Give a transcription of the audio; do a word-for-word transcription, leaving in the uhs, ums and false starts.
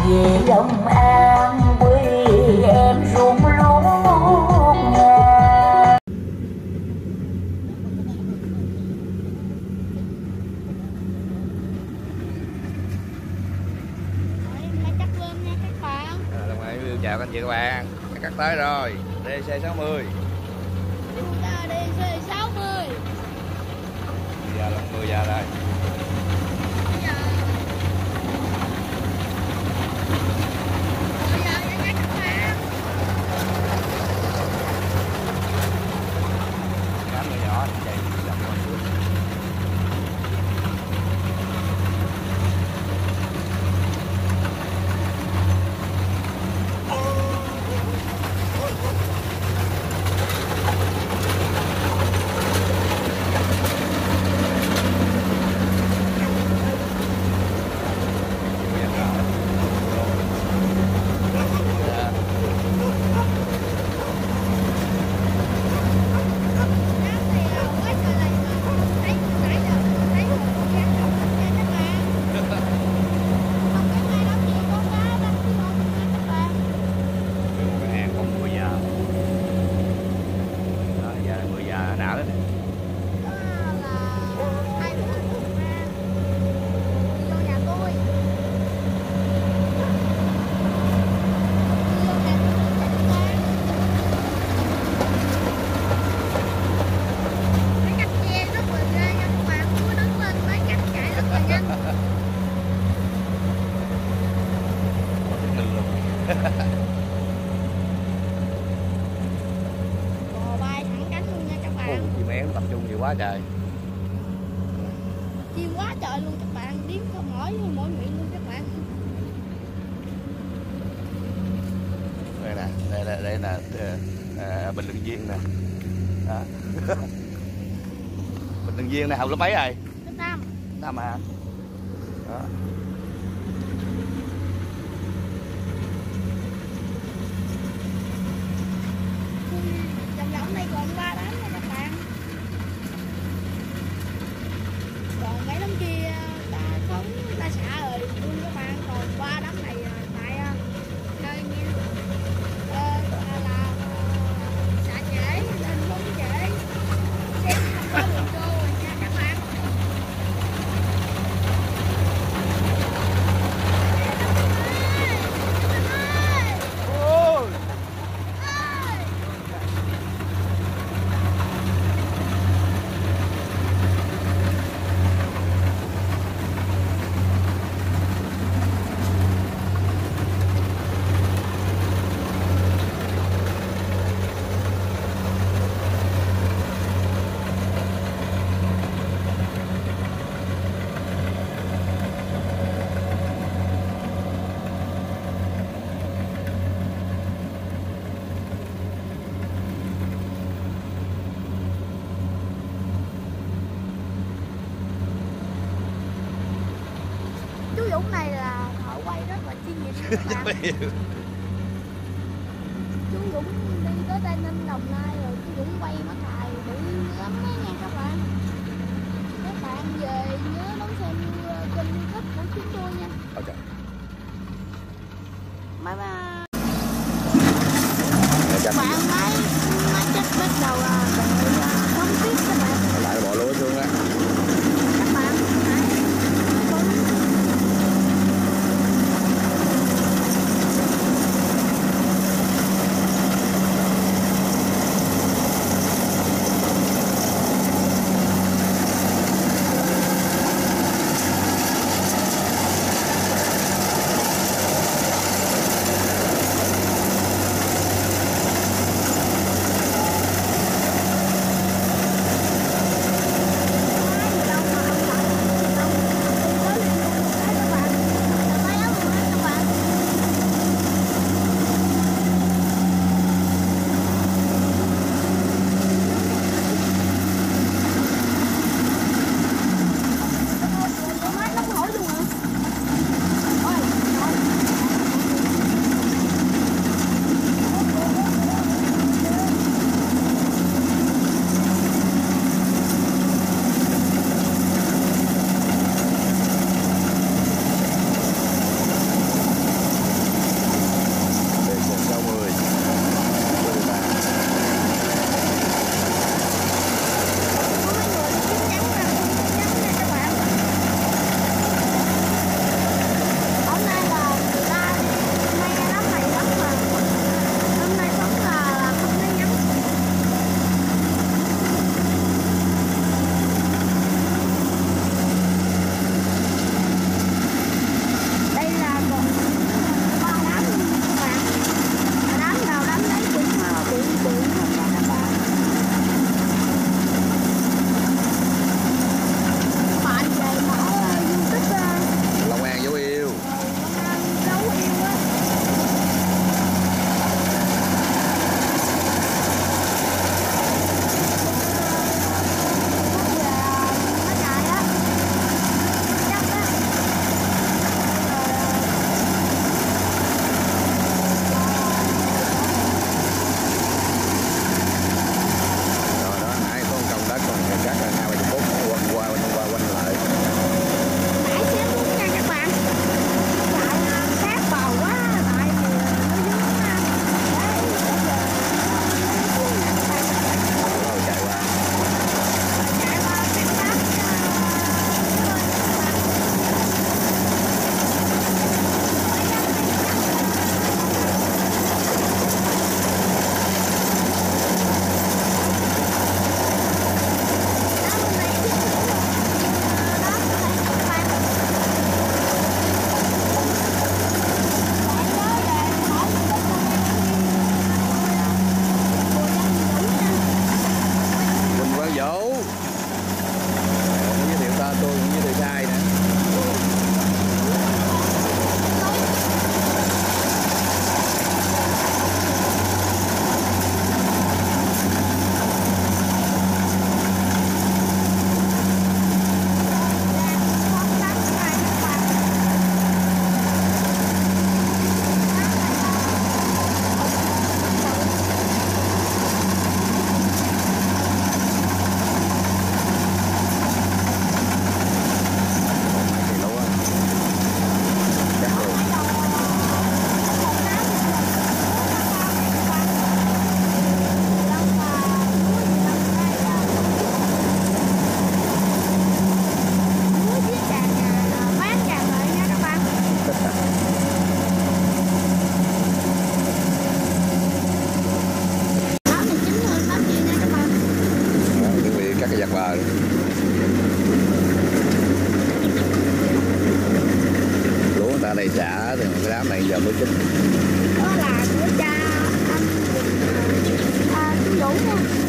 về Long An quê em rung lúa ngàn. Chào các anh chị các bạn, cắt tới rồi, đê xê sáu mươi. đê xê sáu mươi. Bây giờ là mười giờ rồi. Đám người nhỏ chạy dọc qua suốt. Bò bay thẳng cánh luôn nha các bạn. Chim én tập trung nhiều quá trời. Chim quá trời luôn các bạn, điếm không mỏi mỗi miệng luôn các bạn. Đây nè, đây đây, đây là à, Bình Luận Viên nè. Đó. Bình Luận Viên này học lớp mấy rồi? Lớp năm. Năm hả? Đó. Vòng vòng này còn ba đám nha các bạn. Còn mấy đám kia ta không ta xả rồi luôn các bạn, còn ba đám này tại chơi nha. Ờ, là xả trễ nên không trễ. Xem không có đường vô rồi nha các bạn. Chú Dũng này là thợ quay rất là chuyên nghiệp các bạn. Chú Dũng đi tới Tây Ninh, Đồng Nai rồi chú Dũng quay mất hài bự lắm đó nha các bạn. Các bạn về nhớ đón xem kênh YouTube của chúng tôi nha. Okay. Bye bye. Các bạn máy máy chắc bắt đầu là không tiếp các bạn. Lại bỏ lúa xuống á. Các bạn hãy này giờ mới chính. Đó là của cha anh Quỳnh, à, chú Vũ.